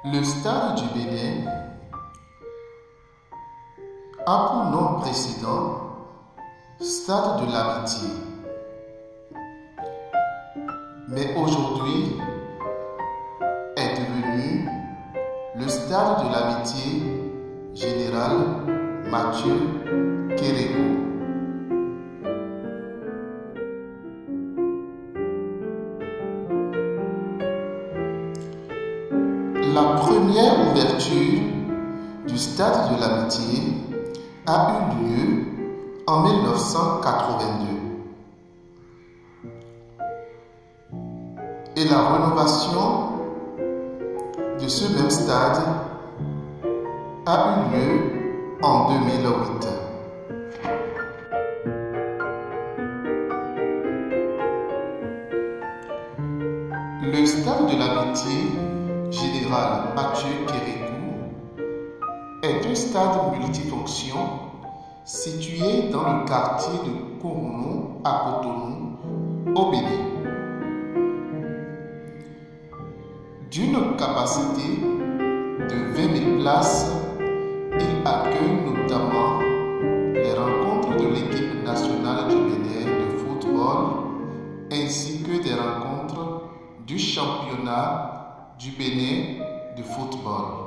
Le stade du Bénin a pour nom précédent Stade de l'Amitié. Mais aujourd'hui est devenu le Stade de l'Amitié Général Mathieu Kérékou. La première ouverture du Stade de l'Amitié a eu lieu en 1982 et la rénovation de ce même stade a eu lieu en 2008. Le Stade de l'Amitié Général Mathieu Kérékou est un stade multifonction situé dans le quartier de Kourounou à Cotonou, au Bénin. D'une capacité de 20 000 places, il accueille notamment les rencontres de l'équipe nationale du Bénin de football ainsi que des rencontres du championnat du Bénin de football.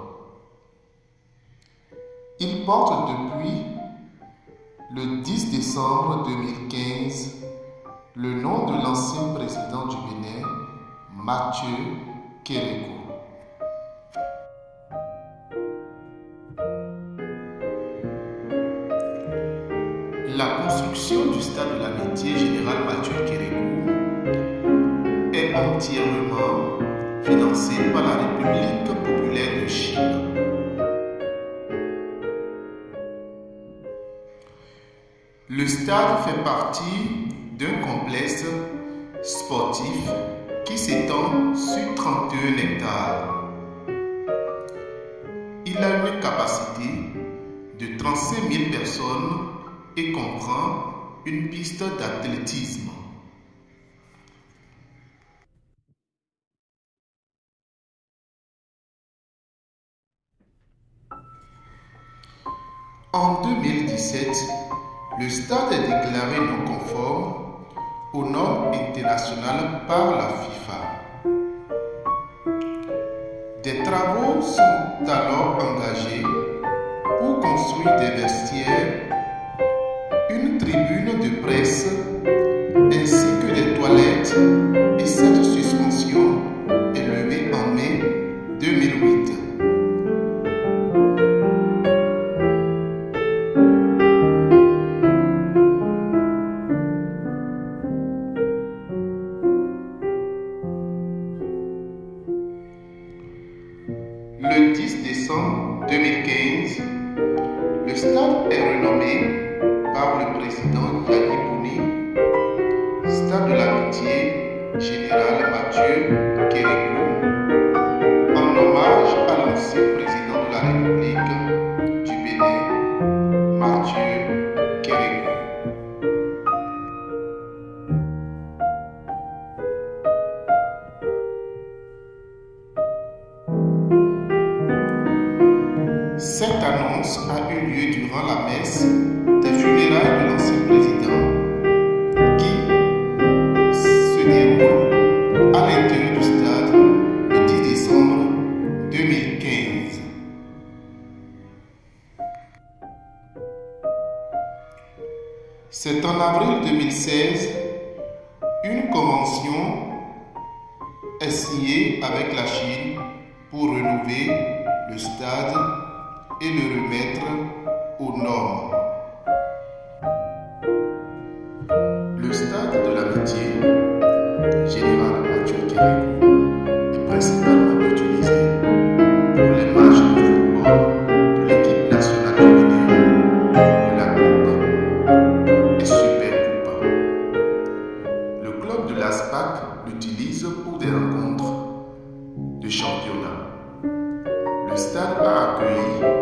Il porte depuis le 10 décembre 2015 le nom de l'ancien président du Bénin, Mathieu Kérékou. La construction du Stade de l'Amitié Général Mathieu Kérékou est entièrement financée par la République populaire de Chine. Le stade fait partie d'un complexe sportif qui s'étend sur 31 hectares. Il a une capacité de 35 000 personnes et comprend une piste d'athlétisme. En 2017, le stade est déclaré non conforme aux normes internationales par la FIFA. Des travaux sont alors engagés pour construire des vestiaires, une tribune de presse ainsi que des toilettes, et cette suspension est levée en mai 2008. Le 10 décembre 2015, le stade est renommé par le président Yagi Bouni, Stade de l'Amitié Général Mathieu Kérékou, en hommage à l'ancien président de la République du Bénin, Mathieu Kérékou. Cette annonce a eu lieu durant la messe des funérailles de l'ancien président qui se déroule à l'intérieur du stade le 10 décembre 2015. C'est en avril 2016, une convention est signée avec la Chine pour rénover le stade et le remettre aux normes. Le Stade de l'Amitié Général Mathieu Kérékou est principalement utilisé pour les matchs de football de l'équipe nationale du Bénin, de la Coupe et Super Coupe. Le club de l'ASPAC l'utilise pour des rencontres de championnat. Le stade a accueilli